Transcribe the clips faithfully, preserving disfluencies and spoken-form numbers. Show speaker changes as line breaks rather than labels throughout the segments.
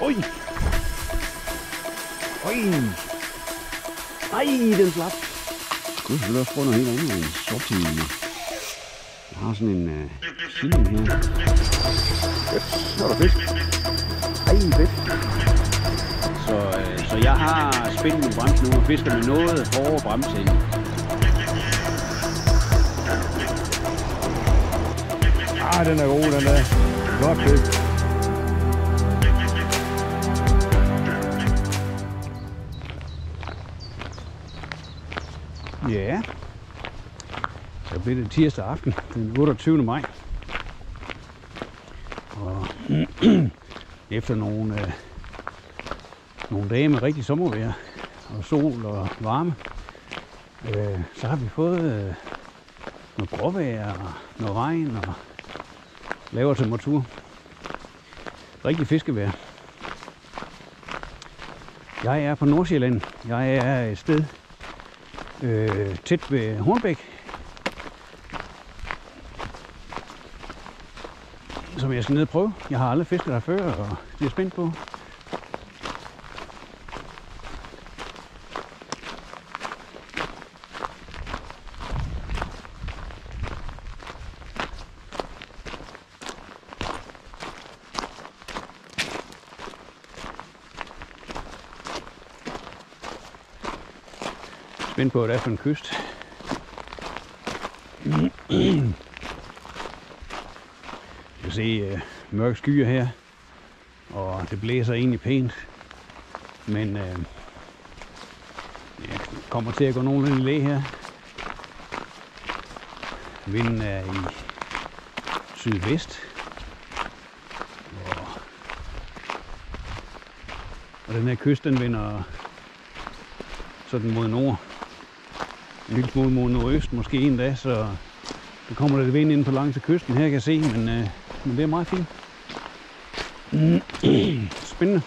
Oj! Oj! Ej, den slap. Gud, så vil også prøve noget helt andet. En sorti. Jeg har sådan en uh, silling her. Fedt, så er der fisk. Ej, fedt. Så, uh, så jeg har spændt min bremse nu og fisker med noget hårdere bremse i.
Ah, den er god, den er. Godt fisk.
Ja, så bliver det tirsdag aften, den otteogtyvende maj. Og efter nogle, øh, nogle dage med rigtig sommervejr og sol og varme, øh, så har vi fået øh, noget gråvejr og noget regn og lavere temperatur. Rigtig fiskevejr. Jeg er på Nordsjælland. Jeg er et sted Øh, tæt ved Hornbæk, som jeg skal ned og prøve. Jeg har aldrig fisket der før, og det er spændt på. Spændt på, hvad det er for en kyst. Jeg kan se uh, mørke skyer her, og det blæser egentlig pænt. Men uh, jeg kommer til at gå nogenlunde i læ her. Vinden er i sydvest. Og, og den her kyst, den vender sådan mod nord. En lille smule mod nordøst, måske en dag, så der kommer lidt vind ind på langs af kysten her, kan jeg se, men, øh, men det er meget fint. Spændende.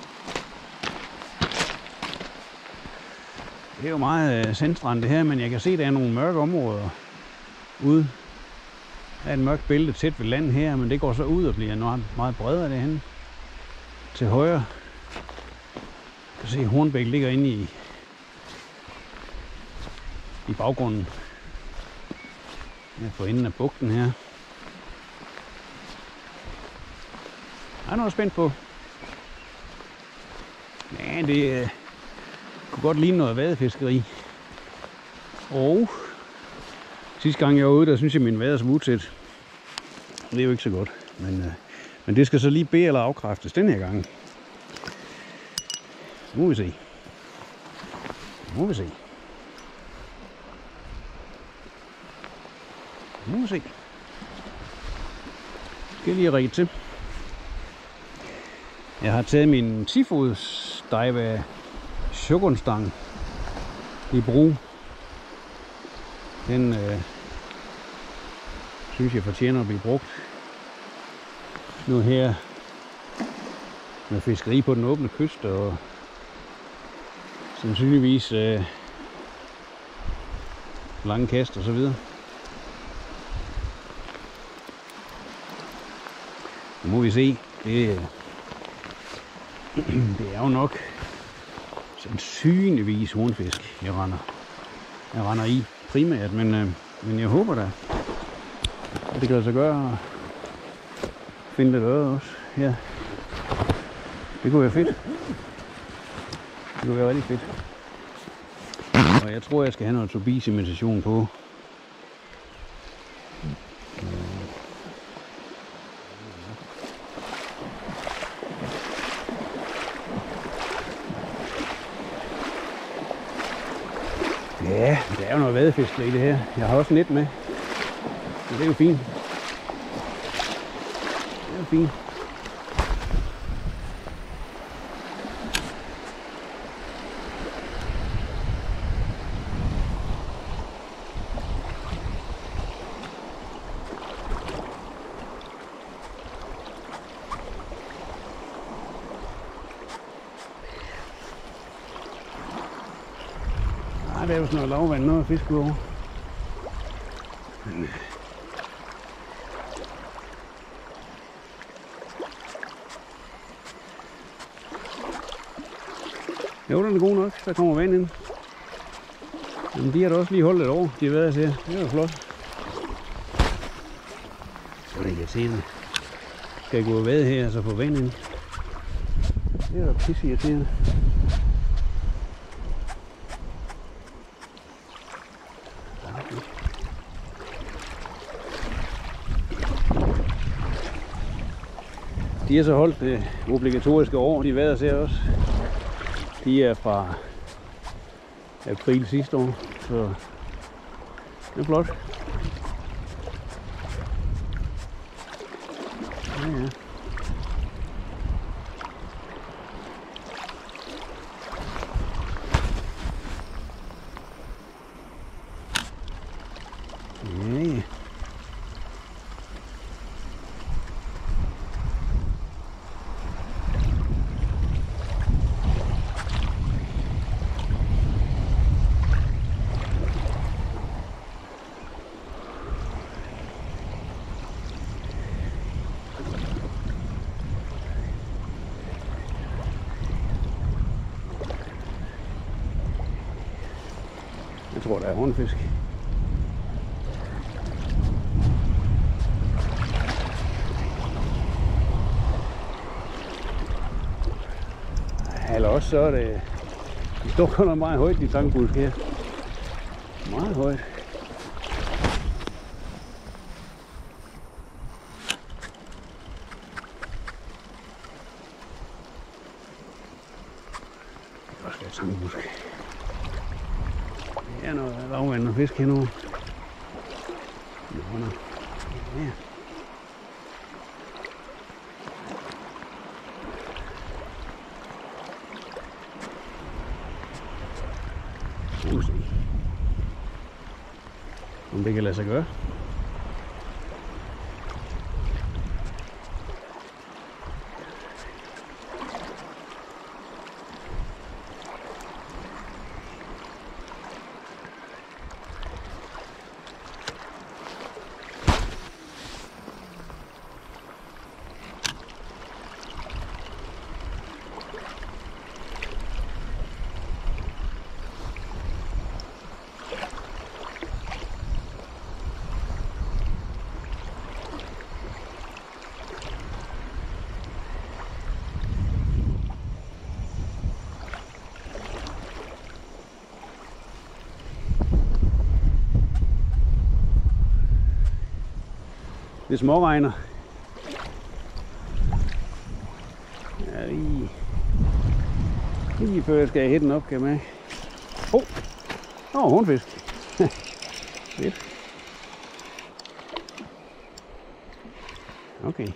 Det er jo meget øh, sandstrand det her, men jeg kan se, at der er nogle mørke områder ude. Der er et mørkt bælte tæt ved land her, men det går så ud og bliver noget meget bredere derhen. Til højre. Jeg kan se, at Hornbæk ligger inde i i baggrunden. Jeg får enden af bugten her. Jeg er noget spændt på. Ja, det uh, kunne godt ligne noget vadefiskeri. Og sidste gang jeg var ude, der synes jeg, min vade er så utæt. Det er jo ikke så godt. Men, uh, men det skal så lige bede eller afkræftes den her gang. Nu må vi se. Nu må vi se. Nu må vi se. Skal jeg lige række til. Jeg har taget min ti fods Daiwa Shogunstang i brug. Den øh, synes jeg fortjener at blive brugt. Nu her med fiskeri på den åbne kyst og sandsynligvis øh, lange kast og så videre. Nu må vi se. Det, det er jo nok sandsynligvis hornfisk, jeg render, jeg render i primært, men, øh, men jeg håber da, at det kan lade sig gøre at finde lidt øje også her. Det kunne være fedt. Det kunne være rigtig fedt. Og jeg tror, jeg skal have noget Tobias-imitation på. Ja, der er jo noget vadefisk i det her. Jeg har også net med. Så det er jo fint. Det er jo fint. Det er jo sådan noget lavvand, noget at fiske over. Men Jo, den er god nok. Der kommer vand ind. Men de har da også lige holdt et år, de har været her. Det er flot. Så er det irriterende. Skal jeg gå og vade her og så få vand ind? Det er da pisse irriterende. De har så holdt det obligatoriske år, de vader ser også. De er fra april sidste år, så det er flot. Ja, ja. Ja. Jeg tror, der er hornfisk. Eller også så er det... De står kun meget højt, de tangbusk her. Meget højt. Det er også lidt tangbusk. Ja, noget lavvand og fisk henover. Nå, nå. Ja. Se. Om det kan lade sig gøre. Det småregner. Ja, lige, lige før jeg skal hætte den op, kan man. Åh, oh. oh, hornfisk. Fedt. Okay.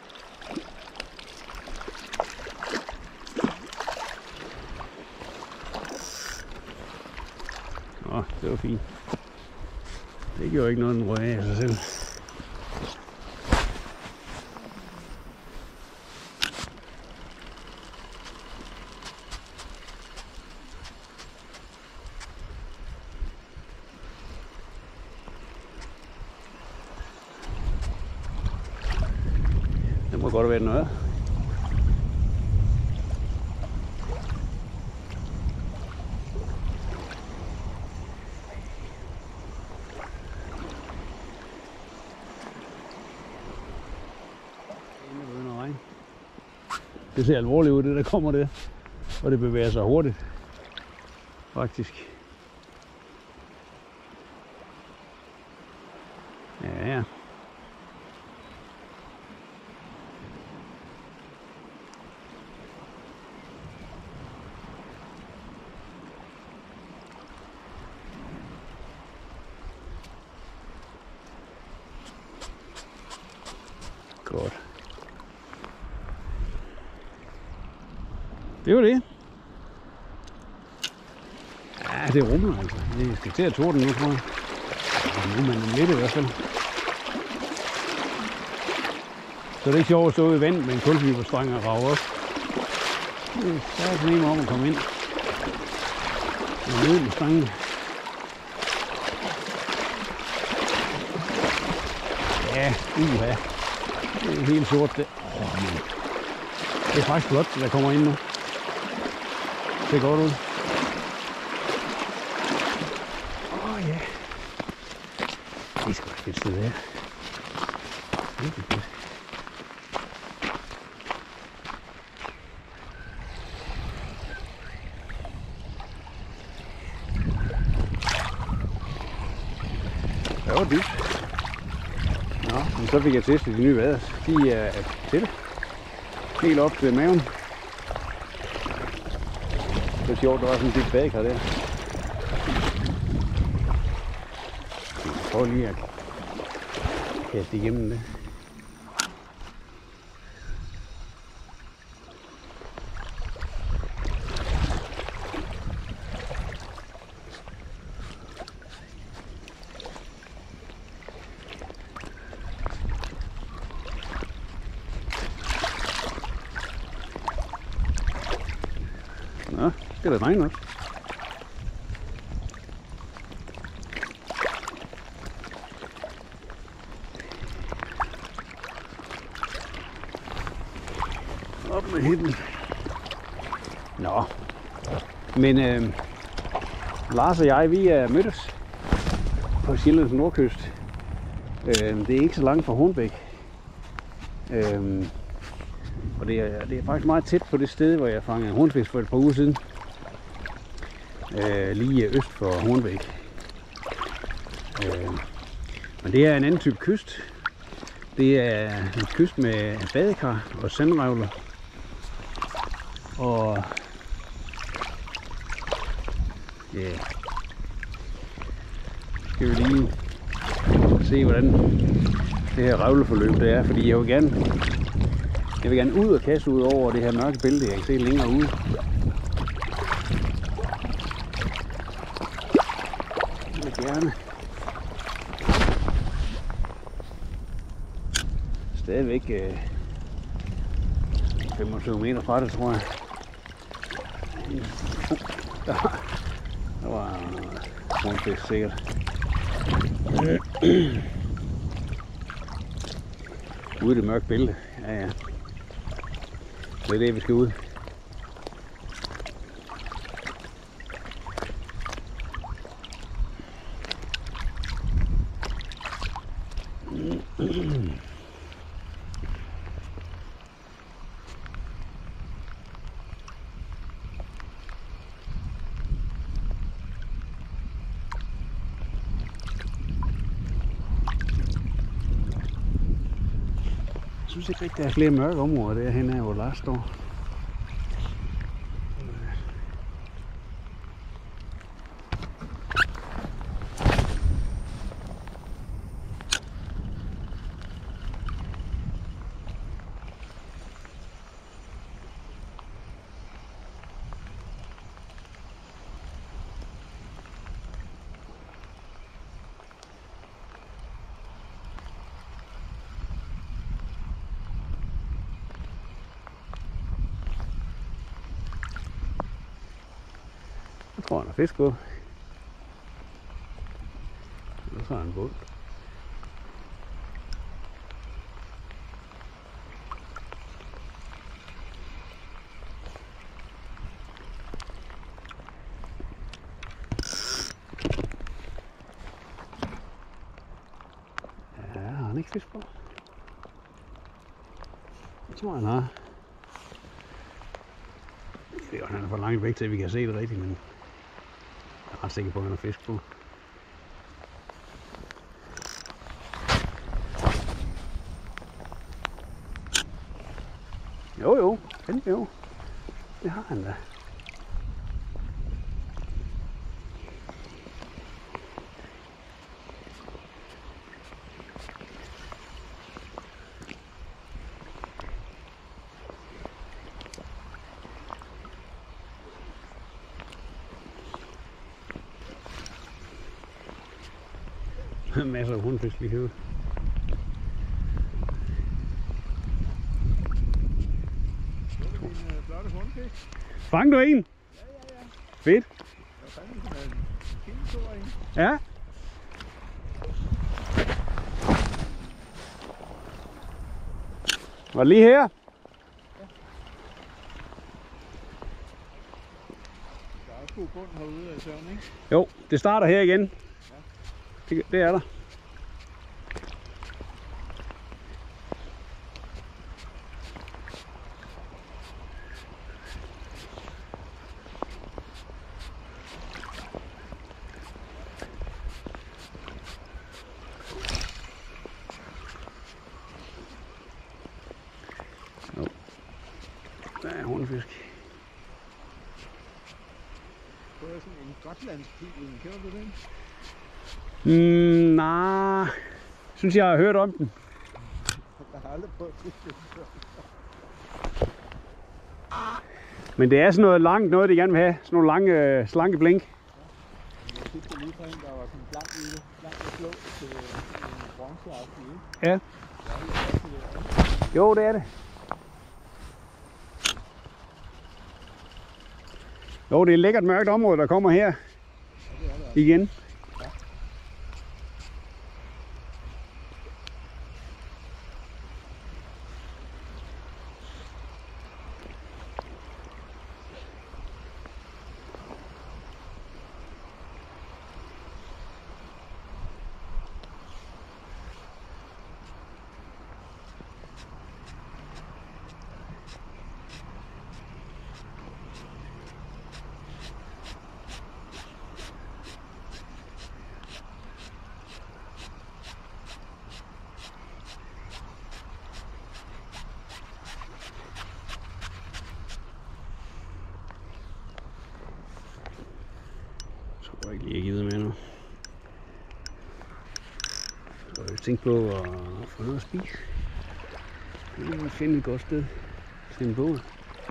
Åh, oh, det var fint. Det gjorde ikke noget, den røg af sig selv. Det må godt være noget. Det ser alvorligt ud, det der kommer der. Og det bevæger sig hurtigt. Faktisk. Ja, ja. Godt. Det var det. Ja, det rumler altså. Det skal til at torden nu, tror jeg. Ja, nu er man lidt i hvert fald. Så det er ikke sjovt at stå i vand med en kulfiberstrang og rage op. Det er sådan en om at komme ind. Og ned med stangen. Ja, uha. Det er helt sort det. Oh, det er faktisk flot, det der kommer ind nu. ser godt ud. Åh oh, ja. Det er sgu da et fedt sted her. Virkelig fedt. Det var dybt. Nå, men så fik jeg testet de nye vader. De er tætte. Helt op til maven. Det er sjovt, der var sådan en dybt badekar der. Jeg prøver lige at kaste igennem det. Nå, det er da regnet også. Op med hitten. Nå. Men øh, Lars og jeg, vi er mødtes på Sjællands nordkyst. Øh, det er ikke så langt fra Hornbæk. Øh, og det er, det er faktisk meget tæt på det sted, hvor jeg fangede hornfisk for et par uger siden. Øh, lige øst for Hornbæk. Øh, men det er en anden type kyst. Det er en kyst med badekar og sandrevler. Og ja, yeah. Skal vi lige se, hvordan det her revleforløb det er, fordi jeg vil gerne jeg vil gerne ud og kaste ud over det her mørke bælte, jeg kan se længere ude. Jeg vil gerne stadigvæk øh, femogtyve meter fra det, tror jeg. Der, der var hornfisk sikkert. Ude i det mørke bælte. Ja, ja. Det er det, vi skal ud. Jeg synes ikke rigtig, der er flere mørke områder derhen af, hvor Lars står. Jeg tror, han har fisk på. Og så har han en båd. Ja, har han ikke fisk på? Jeg tror, han har. Det er jo, han er for langt væk til, at vi kan se det rigtigt, men jeg er ret sikker på, at han har fisk på. Jo jo, fint jo. Det har han da. Masser af hornfisk lige herude. Fang du en?
Ja, ja, ja.
Fedt.
Der fandt sådan en kæmpestor en.
Ja. Var lige her?
bund herude af søvn, ikke?
Jo, det starter her igen. Det, det er der. Jo. Der er hornfisk.
Det er sådan en gotlandspil, kender du den?
Mm, nej, synes jeg har hørt om den.
Jeg har aldrig prøvet at fiske den før.
Men det er sådan noget langt noget, de gerne vil have. Sådan nogle lange, øh, slanke blink.
Jeg fik det lige fra en, der var sådan blank i det. Blank og slå til en bronzeagtig, ikke?
Ja. Jo, det er det. Jo, det er et lækkert mørkt område, der kommer her.
Ja, det er det.
Igen. Jeg tror ikke lige, jeg gider med nu. Så jeg tænkte på at få noget at spise. Jeg vil finde et godt sted til en båd.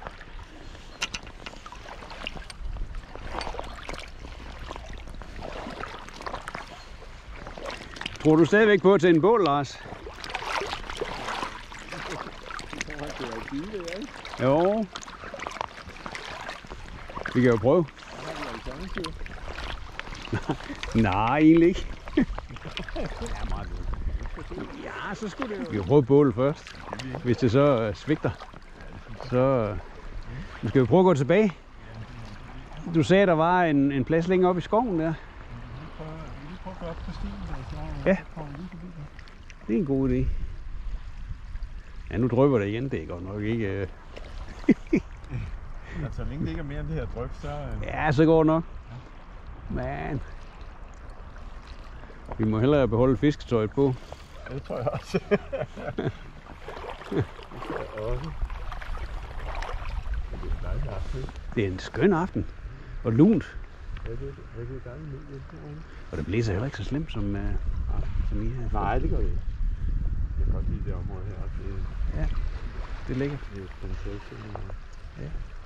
Tror du stadigvæk på til en båd, Lars? Jo. Vi kan jo prøve. Nej, egentlig ikke. Ja, så skulle det jo. Vi kan prøve bålet først. Hvis det så uh, svigter, så uh, vi skal jo prøve at gå tilbage. Du sagde, der var en, en plads længere oppe i skoven der. Ja, det er en god idé. Ja, nu drypper det igen. Det er godt nok ikke... Uh...
Altså, længe det ikke er mere end det her dryp, så... Uh...
Ja, så går det nok. Men... Vi må hellere beholde fisketøjet på.
Ja, det tror jeg også. Det tror jeg også. Det er en dejlig aften.
Det er en skøn aften. Og lunt.
Ja, det er rigtig dejligt lunt.
Og det blæser heller ikke så slemt som, uh, som I her.
Nej, det gør det ikke. Jeg kan godt lide det område her. Det,
ja, det er lækkert.
Det er fantastisk.
Ja.